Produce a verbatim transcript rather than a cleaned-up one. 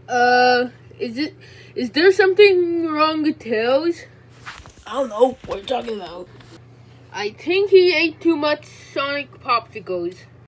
Uh, is it, is there something wrong with Tails? I don't know what you're talking about. I think he ate too much Sonic popsicles.